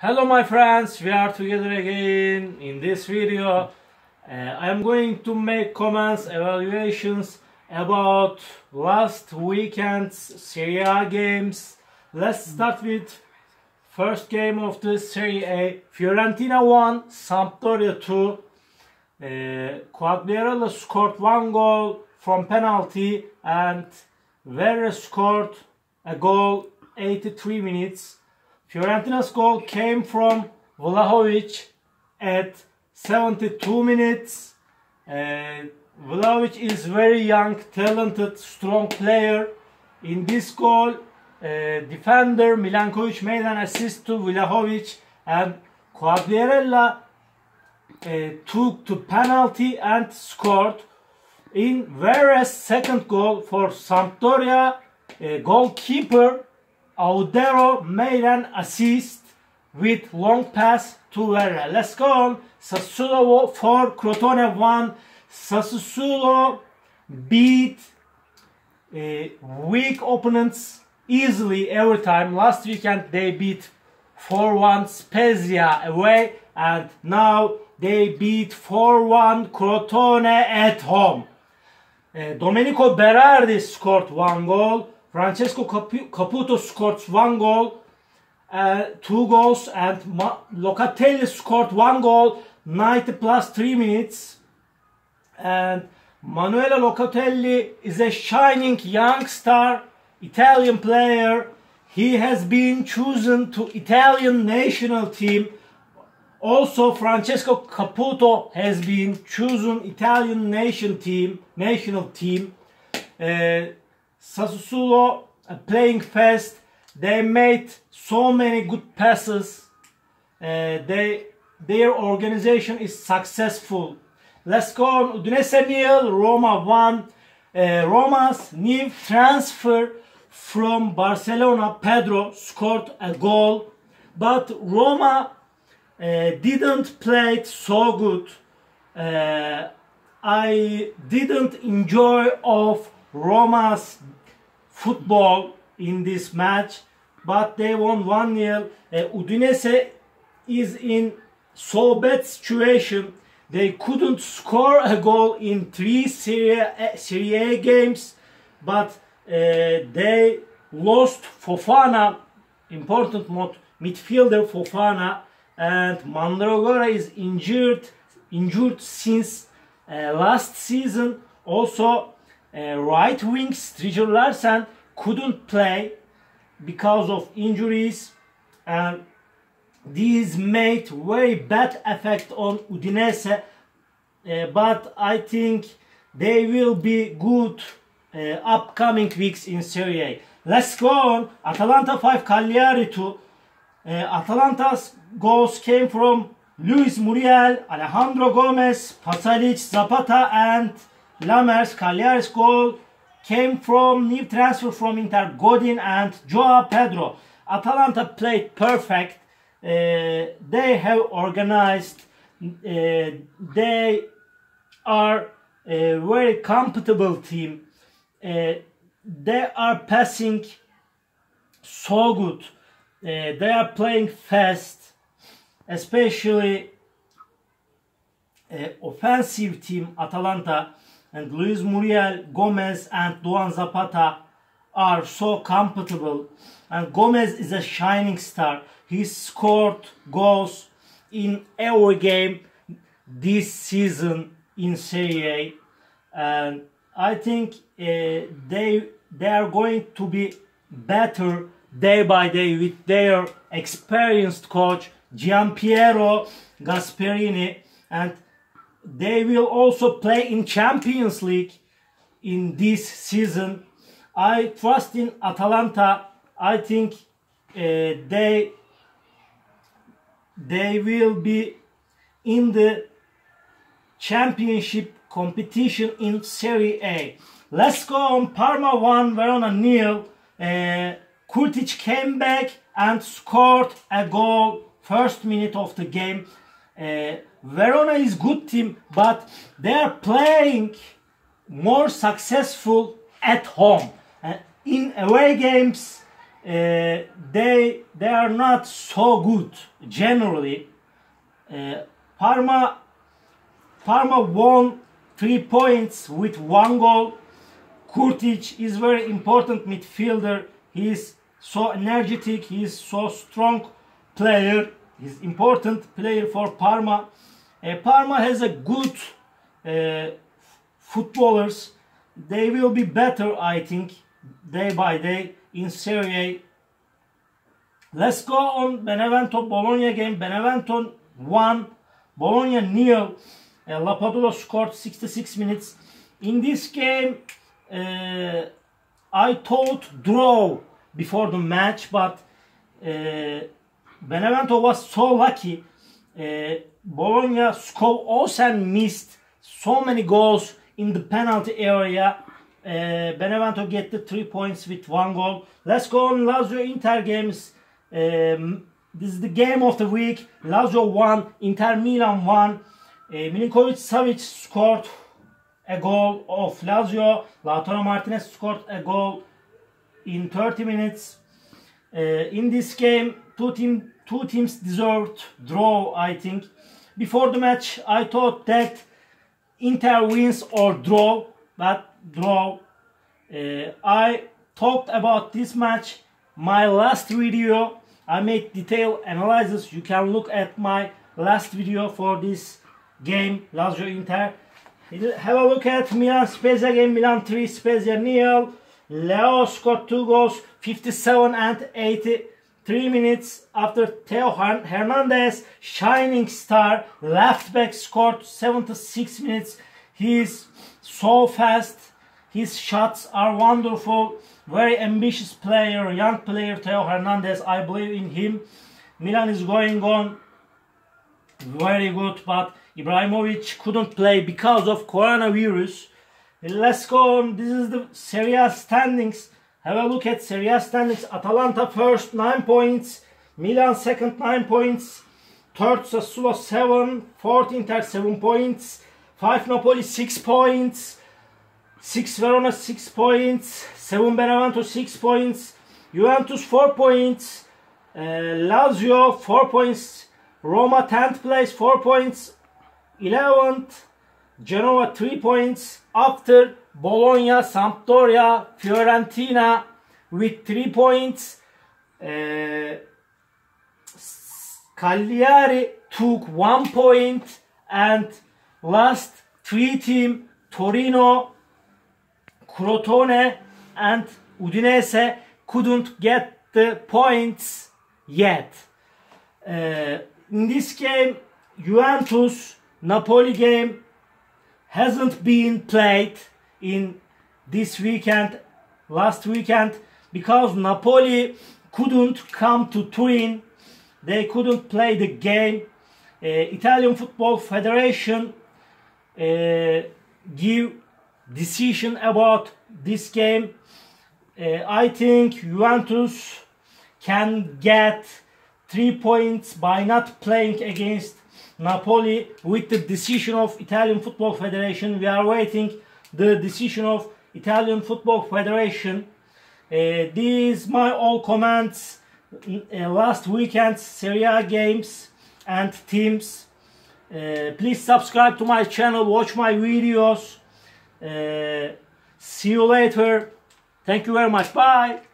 Hello my friends, we are together again. In this video I am going to make comments, evaluations about last weekend's Serie A games. Let's start with first game of the Serie A. Fiorentina 1, Sampdoria 2. Quagliarella scored 1 goal from penalty and Verre scored a goal 83 minutes. Fiorentina's goal came from Vlahovic at 72 minutes. Vlahovic is very young, talented, strong player. In this goal, defender Milankovic made an assist to Vlahovic and Quagliarella took to penalty and scored. In Verre's second goal for Sampdoria, goalkeeper Audero made an assist with long pass to Verre. Let's go on. Sassuolo 4, Crotone 1. Sassuolo beat weak opponents easily every time. Last weekend they beat 4-1 Spezia away and now they beat 4-1 Crotone at home. Domenico Berardi scored 1 goal. Francesco Caputo scored 1 goal, 2 goals, and Locatelli scored 1 goal, 90 plus 3 minutes. And Manuela Locatelli is a shining young star, Italian player. He has been chosen to Italian national team. Also, Francesco Caputo has been chosen Italian national team. Sassuolo playing fast. They made so many good passes. Their organization is successful. Let's go on. Udinese 0, Roma 1. Roma's new transfer from Barcelona, Pedro, scored a goal, but Roma didn't play so good. I didn't enjoy of Roma's football in this match, but they won 1-0. Udinese is in so bad situation. They couldn't score a goal in 3 Serie A games, but they lost Fofana, important midfielder Fofana, and Mandragora is injured since last season. Also, right wing Striger Larsen couldn't play because of injuries, and these made very bad effect on Udinese, but I think they will be good upcoming weeks in Serie A. Let's go on. Atalanta 5, Cagliari 2. Atalanta's goals came from Luis Muriel, Alejandro Gomez, Pasalic, Zapata and Lammers. Cagliari's goal came from new transfer from Inter, Godin and Joao Pedro. Atalanta played perfect. They have organized. They are a very comfortable team. They are passing so good. They are playing fast, especially offensive team Atalanta, and Luis Muriel, Gomez and Duan Zapata are so comfortable, and Gomez is a shining star. He scored goals in every game this season in Serie A, and I think they are going to be better day by day with their experienced coach Gianpiero Gasperini, and they will also play in Champions League in this season. I trust in Atalanta. I think they will be in the championship competition in Serie A. Let's go on. Parma 1, Verona 0. Kurtic came back and scored a goal first minute of the game. Verona is good team, but they are playing more successful at home. In away games, they are not so good generally. Parma won 3 points with 1 goal. Kurtic is very important midfielder. He is so energetic. He is so strong player. He's important player for Parma. Parma has a good footballers. They will be better, I think, day by day in Serie A. Let's go on Benevento Bologna game. Benevento won, Bologna nil. Lapadula scored 66 minutes. In this game, I thought draw before the match, but Benevento was so lucky. Bologna scored also and missed so many goals in the penalty area. Benevento get the 3 points with 1 goal. Let's go on Lazio Inter games. This is the game of the week. Lazio won, Inter Milan won. Milinkovic Savic scored a goal of Lazio. Lautaro Martinez scored a goal in 30 minutes. In this game, two teams deserved draw, I think. Before the match, I thought that Inter wins or draw, but draw. I talked about this match my last video. I made detailed analysis. You can look at my last video for this game, Lazio Inter. Have a look at Milan Spezia game. Milan 3, Spezia nil. Leo scored 2 goals, 57 and 83 minutes after Theo Hernandez, shining star, left back, scored 76 minutes. He is so fast. His shots are wonderful. Very ambitious player, young player, Theo Hernandez. I believe in him. Milan is going on very good, but Ibrahimovic couldn't play because of coronavirus. Let's go on. This is the Serie A standings. Have a look at Serie A standings. Atalanta first, 9 points. Milan second, 9 points. Third, Sassuolo 7. Fourth, Inter 7 points. 5, Napoli 6 points. 6, Verona 6 points. 7, Benevento 6 points. Juventus 4 points. Lazio 4 points. Roma 10th place 4 points. 11th, Genoa 3 points. After Bologna, Sampdoria, Fiorentina with 3 points. Cagliari took 1 point, and last 3 team, Torino, Crotone and Udinese, couldn't get the points yet. In this game, Juventus Napoli game hasn't been played in this weekend, last weekend, because Napoli couldn't come to Turin. They couldn't play the game. Italian Football Federation give decision about this game. I think Juventus can get 3 points by not playing against Napoli with the decision of Italian Football Federation. We are waiting the decision of Italian Football Federation. These my all comments last weekend's Serie A games and teams. Please subscribe to my channel, watch my videos. See you later. Thank you very much. Bye.